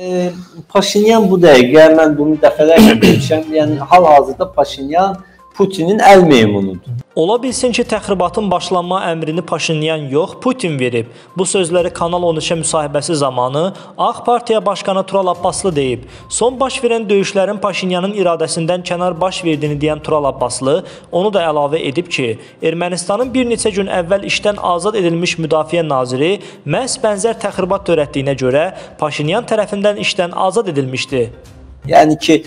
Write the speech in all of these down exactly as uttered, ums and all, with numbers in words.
e, Paşinyan bu dəqiqə, mən bunu dəfələrlə demişəm, yəni hal-hazırda Paşinyan Putinin əl meymunudur. Ola bilsin ki, təxribatın başlanma əmrini Paşinyan yox, Putin verib. Bu sözləri Kanal on üçə müsahibəsi zamanı Ağ Partiya Başkanı Tural Abbaslı deyib. Son baş verən döyüşlərin Paşinyanın iradəsindən kənar baş verdiyini deyən Tural Abbaslı onu da əlavə edib ki, Ermənistanın bir neçə gün əvvəl işdən azad edilmiş müdafiə naziri məhz bənzər təxribat törətdiyinə görə Paşinyan tərəfindən işdən azad edilmişdi. Yəni ki,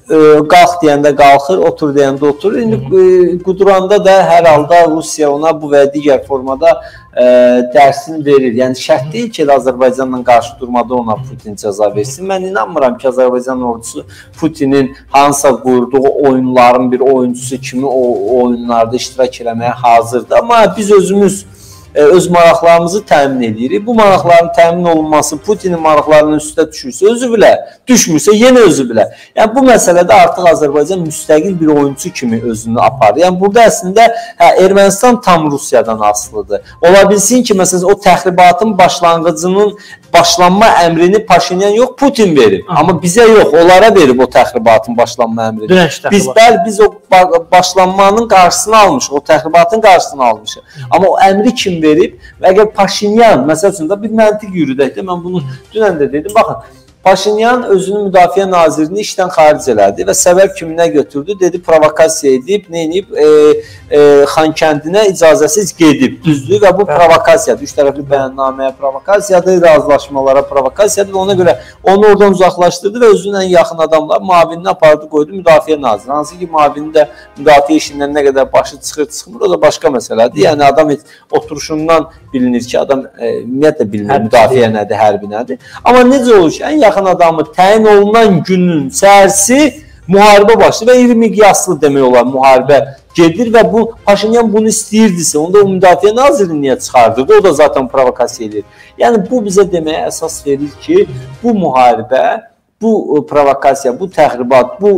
qalx deyəndə qalxır, otur deyəndə oturur. İndi quduranda da hər halda Rusiya ona bu və digər formada e, dərsini verir. Yəni şərt deyil ki, Azərbaycanla qarşı durmada ona Putin cəza versin. Mən inanmıram ki, Azərbaycan ordusu Putinin hansısa qurduğu oyunların bir oyuncusu kimi o oyunlarda iştirak eləməyə hazırdır. Amma biz özümüz öz maraqlarımızı təmin edirik. Bu maraqların təmin olunması Putinin maraqlarının üstə düşürsə özü bilə, düşmürsə yenə özü bilə. Yəni bu məsələdə artıq Azərbaycan müstəqil bir oyuncu kimi özünü aparır. Yəni burada əslində hə, Ermənistan tam Rusiyadan asılıdır. Ola bilsin ki, məsələn o təxribatın başlanğıcının başlanma əmrini Paşinyan yox, Putin verib. Hı. Amma bizə yox, onlara verib o təxribatın başlanma əmrini. Biz bəl biz o başlanmanın qarşısını almışıq, o təxribatın qarşısını almışıq. Hı. Amma o əmri kim verib və əgər Paşinyan, məsəl üçün da bir məntiq yürüdək də, mən bunu dünən də dedim, baxın, Paşinyan özünün müdafiə nazirini işdən xaric elədi və səbəb kimi nə götürdü? Dedi, provokasiya edib, nə edib, e, e, Xankəndinə icazəsiz gedib, düzdür və bu provokasiyadır. Üç tərəfli bəyannaməyə provokasiyadır, razılaşmalara provokasiyadır və ona görə onu oradan uzaqlaşdırdı və özünün ən yaxın adamlar müavinini apardı, qoydu müdafiə naziri. Hansı ki, müavini də müdafiə işindən nə qədər başı çıxır, çıxmır, o da başqa məsələdir. Yəni, adam oturuşundan bilinir ki, adam e, ümumiyyətlə bilinir, müdafiə nədir, hərbi nədir. Amma necə olur ki, ən yaxın adamı təyin olunan günün səhərsi müharibə başlayır və iri miqyaslı demək olar müharibə gedir və bu Paşinyan bunu istəyirdisə, onda o müdafiə nazirini niyə çıxardırdı? O da zaten provokasiya edir. Yəni bu bizə deməyə əsas verir ki, bu müharibə, bu provokasiya, bu təxribat, bu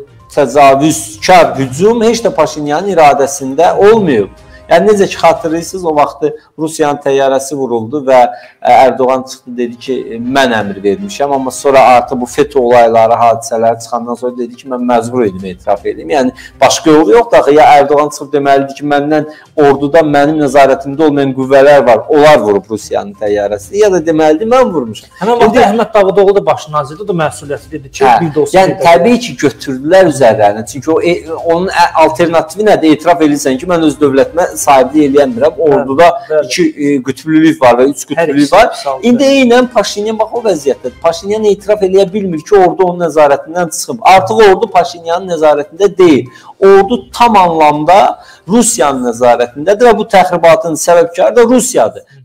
təcavüzkar hücum heç də Paşinyanın iradəsində olmayıb. Yəni necə ki, xatırlayırsınız, o vaxtı Rusiyanın təyyarəsi vuruldu və Erdoğan çıxdı, dedi ki, mən əmr vermişəm, amma sonra artıq bu FETÖ olayları, hadisələri çıxandan sonra dedi ki, mən məcbur edim, etiraf edim. Yəni, başqa yolu yoxdur axı, ya Erdoğan çıxıb deməlidir ki, məndən orduda mənim nəzarətimdə olmayan qüvvələr var, onlar vurub Rusiyanın təyyarəsini, ya da deməlidir, mən vurmuşam. Həmən vaxtda Əhməd Davutoğlu da baş nazirdir, o da məsuliyyəti dedi ki, bir dost. Yəni, təbii ki, götürdülər üzərlərinə, çünki onun alternativi nədir? Etiraf edirsən ki, mən öz dövlətimə sahiblik eləyəmirəm. Orduda iki qütblülük var və üç qütblülük var. İndi eynən Paşinyan bax o vəziyyətdədir. Paşinyan etiraf eləyə bilmir ki, ordu onun nəzarətindən çıxıb. Artıq ordu Paşinyanın nəzarətində deyil. Ordu tam anlamda Rusiyanın nəzarətindədir və bu təxribatın səbəbkarı da Rusiyadır.